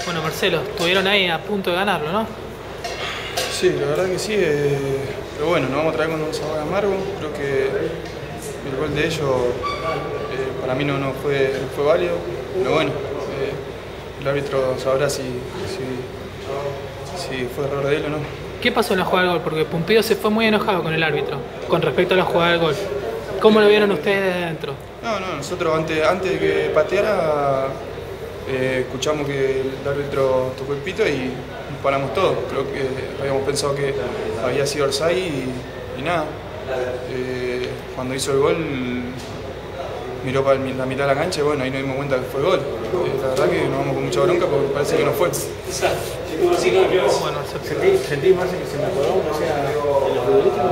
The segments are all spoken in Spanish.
Bueno, Marcelo, estuvieron ahí a punto de ganarlo, ¿no? Sí, la verdad que sí, pero bueno, nos vamos a traer con un sabor amargo. Creo que el gol de ellos para mí no fue válido, pero bueno, el árbitro sabrá si fue error de él o no. ¿Qué pasó en la jugada del gol? Porque Pumpido se fue muy enojado con el árbitro con respecto a la jugada del gol. ¿Cómo lo vieron ustedes de adentro? No, nosotros antes de que pateara escuchamos que el árbitro tocó el pito y nos paramos todos. Creo que habíamos pensado que había sido offside y nada. Cuando hizo el gol miró para la mitad de la cancha y bueno, ahí nos dimos cuenta que fue gol. La verdad que nos vamos con mucha bronca porque parece que no fue. Bueno, ¿Sentís más que se mejoró, o sea, en lo futbolístico?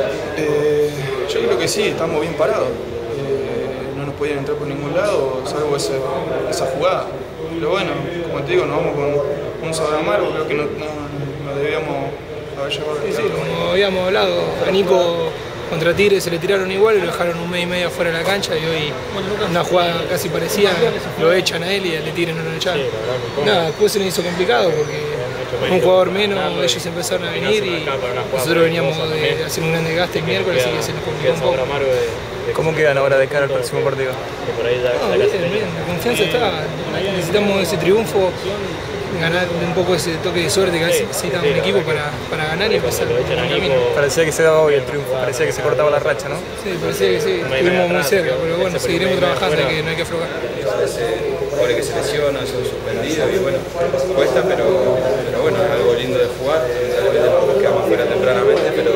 Yo creo que sí, estamos bien parados. No nos podían entrar por ningún lado, salvo esa jugada. Pero bueno, como te digo, nos vamos con un sabor amargo, creo que no debíamos haber llevado Sí, como habíamos hablado, a Nico contra Tigre se le tiraron igual y lo dejaron un mes y medio fuera de la cancha y hoy una jugada casi parecida lo echan a él y al de Tigre no lo echaron. Nada, después se nos hizo complicado porque un jugador menos, ellos empezaron a venir y nosotros veníamos de hacer un gran desgaste el miércoles, así que se nos complicó un poco. ¿Cómo quedan ahora de cara al próximo partido? No, bien, la confianza está, necesitamos ese triunfo, ganar un poco ese toque de suerte que necesita un equipo para ganar y empezar el camino. Parecía que se daba hoy el triunfo, parecía que se cortaba la racha, ¿no? Sí, parecía que sí, estuvimos muy cerca, pero bueno, seguiremos trabajando, no hay que aflojar. Jugadores que se lesionan, son suspendidos y bueno, cuesta, pero bueno, es algo lindo de jugar, nos quedamos fuera tempranamente, pero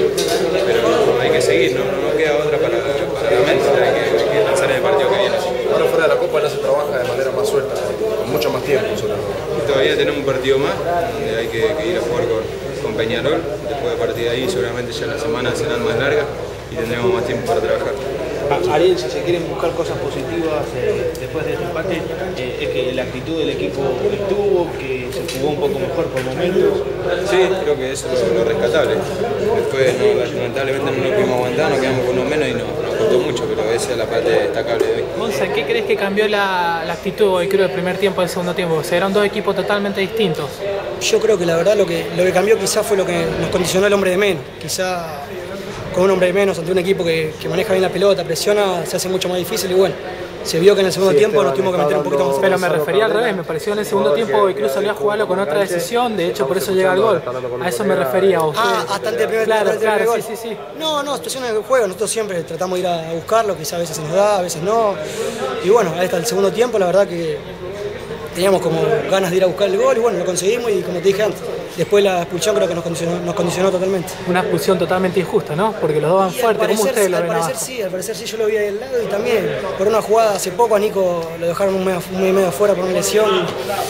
hay que seguir, no queda otra para la mente, hay que lanzar en el partido que viene. Ahora fuera de la Copa no se trabaja de manera más suelta, con mucho más tiempo. Todavía tenemos un partido más, donde hay que ir a jugar con Peñarol, después de partir de ahí seguramente ya las semanas serán más largas y tendremos más tiempo para trabajar. Ariel, si se quieren buscar cosas positivas después de este empate, es que la actitud del equipo estuvo, que se jugó un poco mejor por momentos. Sí, creo que eso es lo rescatable. Después, lamentablemente no nos pudimos aguantar, nos quedamos con uno menos y nos costó mucho, pero esa es la parte destacable de hoy. Monza, ¿qué crees que cambió la actitud hoy, creo, del primer tiempo y del segundo tiempo? O sea, eran dos equipos totalmente distintos. Yo creo que la verdad lo que cambió quizás fue lo que nos condicionó el hombre de menos. Quizá con un hombre de menos ante un equipo que maneja bien la pelota, presiona, se hace mucho más difícil y bueno, se vio que en el segundo tiempo nos tuvimos que meter un poquito más. Pero me refería al revés, me pareció en el segundo tiempo que Cruz salió a jugarlo con otra decisión, de hecho por eso llega el gol. A eso me refería. Hasta el primer Claro, gol. Sí. No, situaciones del juego, nosotros siempre tratamos de ir a buscarlo, quizás a veces se nos da, a veces no. Y bueno, ahí está el segundo tiempo, la verdad que teníamos como ganas de ir a buscar el gol y bueno, lo conseguimos y como te dije antes, después la expulsión creo que nos condicionó totalmente. Una expulsión totalmente injusta, ¿no? Porque los dos van fuertes, ¿cómo ustedes lo ven abajo? Al parecer sí, yo lo vi ahí al lado y también por una jugada hace poco a Nico lo dejaron un mes y medio afuera por una lesión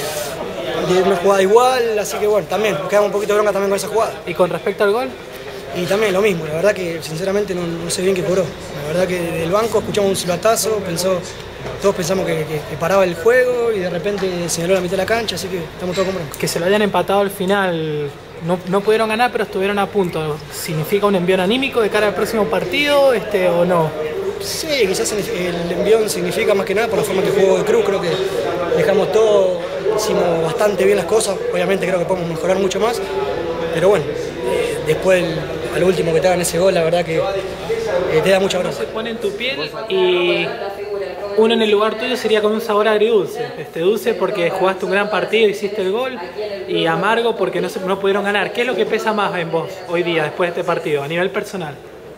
de una jugada igual, así que bueno, también nos quedamos un poquito bronca también con esa jugada. ¿Y con respecto al gol? Y también lo mismo, la verdad que sinceramente no sé bien qué cobró. La verdad que del banco escuchamos un silbatazo, todos pensamos que paraba el juego y de repente señaló la mitad de la cancha, así que estamos todos con bronca. Que se lo hayan empatado al final, no pudieron ganar pero estuvieron a punto. ¿Significa un envión anímico de cara al próximo partido o no? Sí, quizás el envión significa más que nada por la forma que jugó de Cruz, creo que dejamos todo, hicimos bastante bien las cosas, obviamente creo que podemos mejorar mucho más, pero bueno, después al último que te hagan ese gol, la verdad que te da mucha bronca. Se pone en tu piel y uno en el lugar tuyo sería con un sabor agridulce, dulce porque jugaste un gran partido, hiciste el gol, y amargo porque no pudieron ganar. ¿Qué es lo que pesa más en vos hoy día, después de este partido, a nivel personal?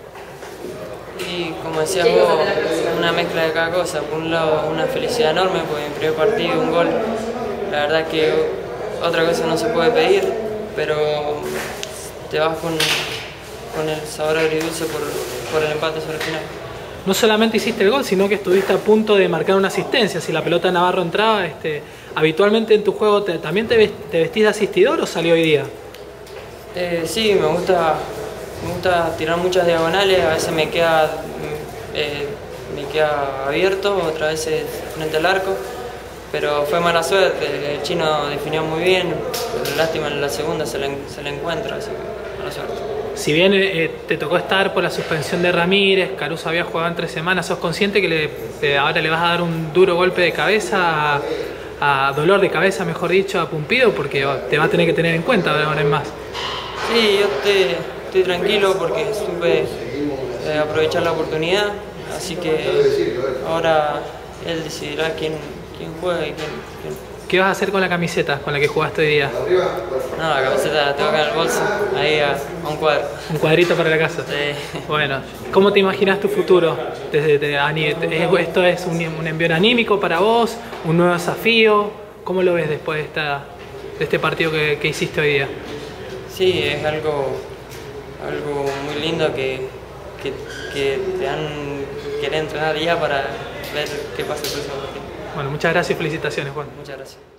Y como decías vos, una mezcla de cada cosa. Por un lado, una felicidad enorme, porque en el primer partido un gol, la verdad que otra cosa no se puede pedir, pero te vas con el sabor agridulce por el empate sobre el final. No solamente hiciste el gol, sino que estuviste a punto de marcar una asistencia. Si la pelota de Navarro entraba, habitualmente en tu juego ¿también te vestís de asistidor o salió hoy día? Sí, me gusta tirar muchas diagonales, a veces me queda abierto, otras veces frente al arco, pero fue mala suerte, el chino definió muy bien, lástima en la segunda se le encuentra, así que mala suerte. Si bien te tocó estar por la suspensión de Ramírez, Caruso había jugado en 3 semanas, ¿sos consciente que ahora le vas a dar un duro golpe de cabeza a dolor de cabeza, mejor dicho, a Pumpido, porque te va a tener que tener en cuenta de ahora en más. Sí, yo estoy tranquilo porque supe aprovechar la oportunidad, así que ahora él decidirá quién juega y quién. ¿Qué vas a hacer con la camiseta con la que jugaste hoy día? No, la camiseta la tengo acá en el bolso, ahí a un cuadro. ¿Un cuadrito para la casa? Sí. Bueno, ¿cómo te imaginas tu futuro? ¿Esto es un envío anímico para vos? ¿Un nuevo desafío? ¿Cómo lo ves después de este partido que hiciste hoy día? Sí, es algo muy lindo que te han querido entrenar ya para ver qué pasa el próximo partido. Bueno, muchas gracias y felicitaciones, Juan. Muchas gracias.